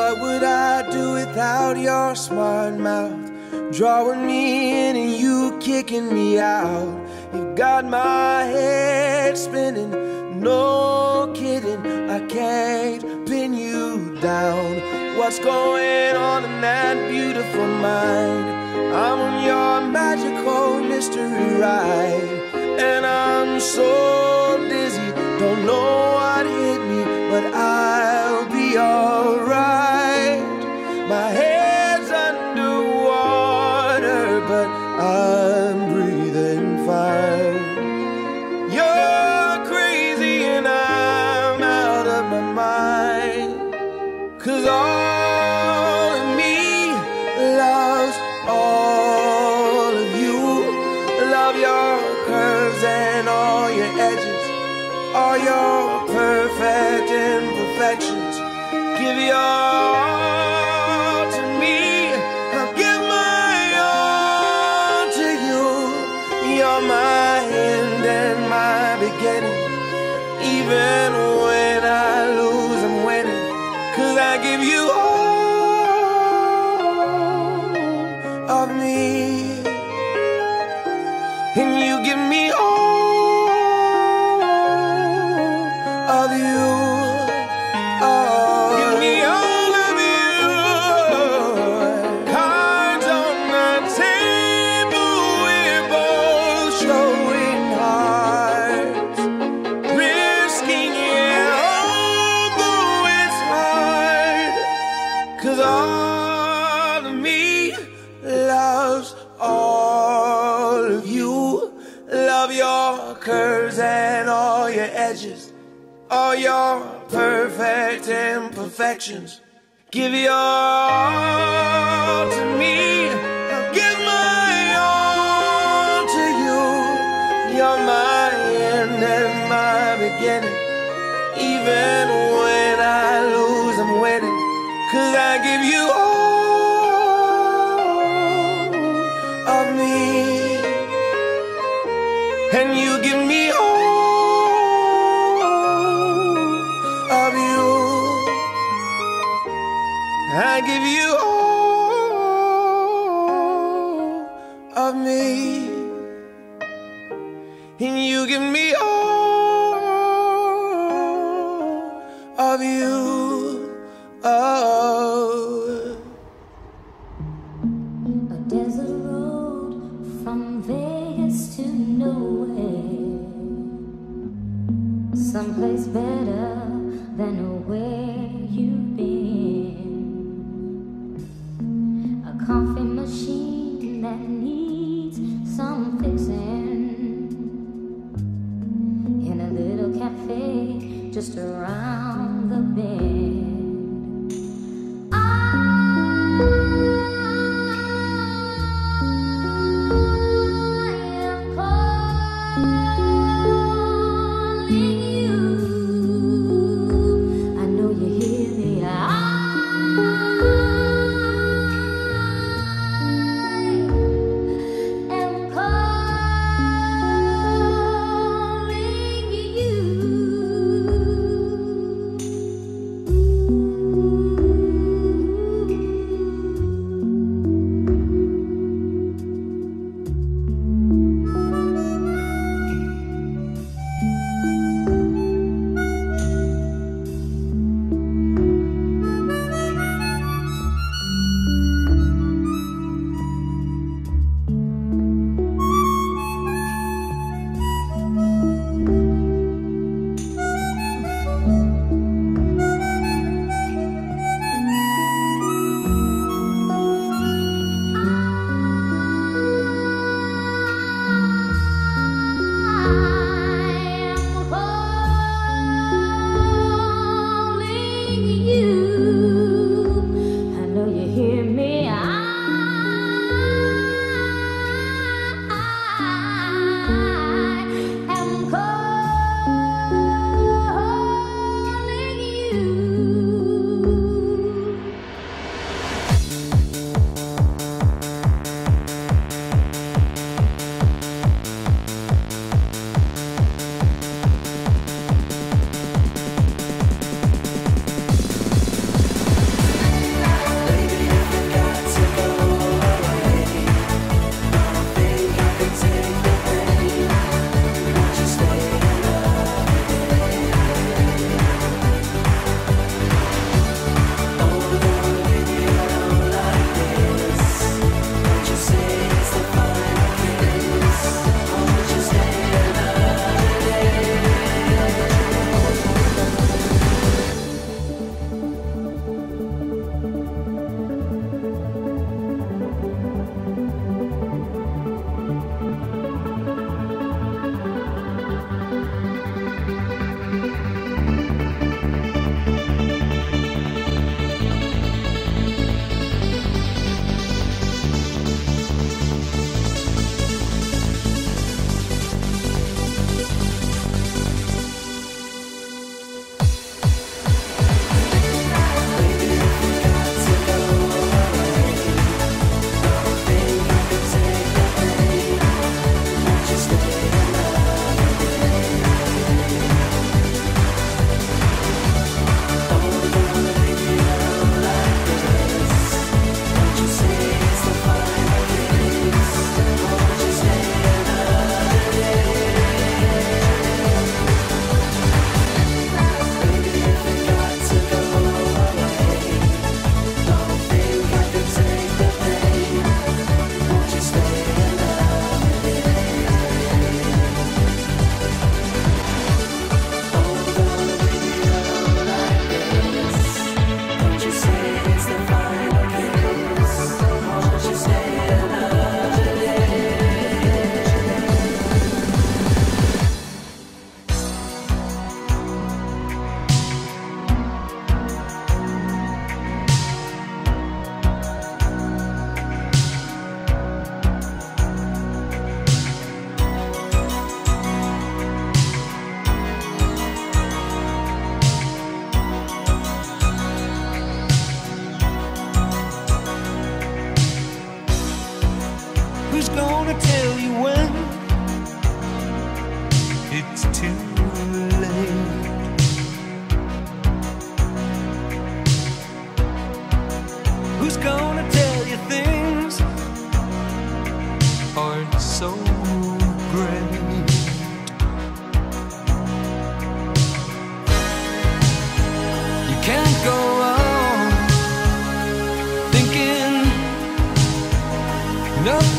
What would I do without your smart mouth? Drawing me in and you kicking me out. You got my head spinning, no kidding. I can't pin you down. What's going on in that beautiful mind? I'm on your magical mystery ride, and I'm so dizzy, don't know what hit me, but I'll be alright. My head's underwater, but I'm breathing fine. You're crazy and I'm out of my mind, 'cause all of me loves all of you. Love your curves and all your edges, all your perfect imperfections. Give your all to me, I'll give my all to you. You're my end and my beginning. Even when I lose, I'm winning, 'cause I give you all of me, and you give me all of you. Give me all of you. Cards on the table, we're both showing hearts, risking it, although it's hard. 'Cause all of me loves all of you. Love your curves and all your edges, all your perfect imperfections. Give your all to me, I'll give my all to you. You're my end and my beginning. Even when I lose, I'm winning, 'cause I give you all of me, and you give me all of you. I give you all of me, and you give me all of you. Oh. A desert road from Vegas to nowhere, someplace better than where you've been. A coffee machine that needs some fixing, in a little cafe just around the bend.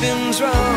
Something's wrong.